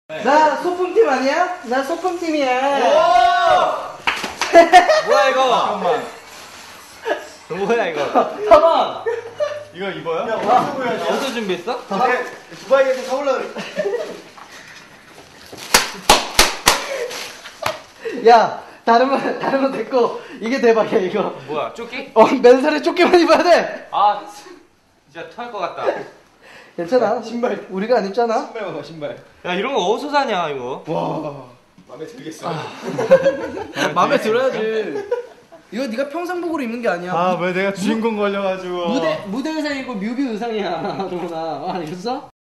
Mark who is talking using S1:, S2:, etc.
S1: 나 소품팀 아니야? 나 소품팀이야.
S2: 뭐야 이거? 잠깐만. 뭐야 이거?
S1: 봐봐.
S2: 이거 입어요?
S3: 야, 어디서 보여야지?
S2: 어디서 준비했어?
S3: 두바이에서 사올라 그래.
S1: 야, 다른 건 됐고 이게 대박이야 이거.
S2: 뭐야 조끼?
S1: 맨살에 조끼만 입어야 돼.
S2: 아 진짜 토할 것 같다.
S1: 괜찮아. 신발 우리가 안 입잖아.
S3: 신발 봐봐, 신발.
S2: 야 이런 거 어디서 사냐 이거?
S3: 와, 마음에 들겠어.
S1: 마음에 들어야지. 이거 네가 평상복으로 입는 게 아니야.
S3: 아, 왜 내가 주인공 걸려가지고.
S1: 무대 의상이고 뮤비 의상이야, 동훈아. 알겠어?